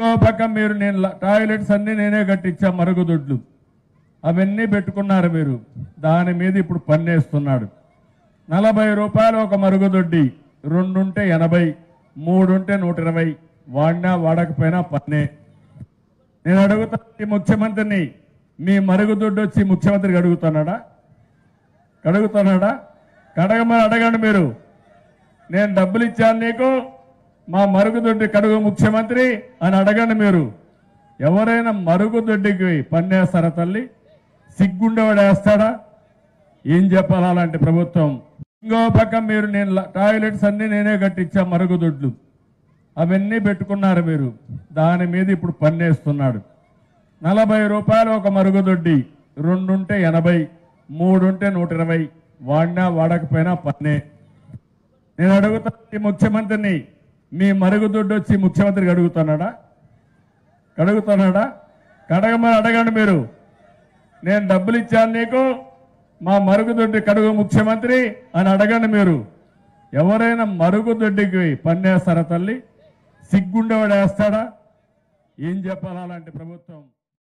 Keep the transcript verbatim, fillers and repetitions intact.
ఇంకో పక్క మీరు నేను టాయిలెట్స్ అన్ని నేనే కట్టించా మరుగుదొడ్లు అవన్నీ పెట్టుకున్నారు మీరు దాని మీద ఇప్పుడు పన్నేస్తున్నాడు నలభై రూపాయలు ఒక మరుగుదొడ్డి రెండుంటే ఎనభై మూడుంటే నూట ఇరవై వాడినా వాడకపోయినా పన్నే నేను అడుగుతా ఈ ముఖ్యమంత్రిని మీ మరుగుదొడ్డి వచ్చి ముఖ్యమంత్రికి అడుగుతున్నాడా అడుగుతున్నాడా కడగమని అడగండి మీరు నేను డబ్బులు ఇచ్చాను నీకు మా మరుగుదొడ్డి కడుగు ముఖ్యమంత్రి అని అడగండి మీరు ఎవరైనా మరుగుదొడ్డికి పన్నేస్తారా తల్లి సిగ్గుండేవాడు వేస్తాడా ఏం చెప్పాలి అలాంటి ప్రభుత్వం ఇంకో పక్క మీరు నేను టాయిలెట్స్ అన్ని నేనే కట్టించా మరుగుదొడ్లు అవన్నీ పెట్టుకున్నారు మీరు దాని మీద ఇప్పుడు పన్నేస్తున్నాడు నలభై రూపాయలు ఒక మరుగుదొడ్డి రెండుంటే ఎనభై మూడుంటే నూట ఇరవై వాడినా వాడకపోయినా పన్నే నేను అడుగుతా ఈ ముఖ్యమంత్రిని మీ మరుగుదొడ్డి వచ్చి ముఖ్యమంత్రికి అడుగుతున్నాడా అడుగుతున్నాడా కడగమని అడగండి మీరు నేను డబ్బులు ఇచ్చాను నీకు మా మరుగుదొడ్డి కడుగు ముఖ్యమంత్రి అని అడగండి మీరు ఎవరైనా మరుగుదొడ్డికి పన్నేస్తారా తల్లి సిగ్గుండేవాడు వేస్తాడా ఏం చెప్పాలి అలాంటి ప్రభుత్వం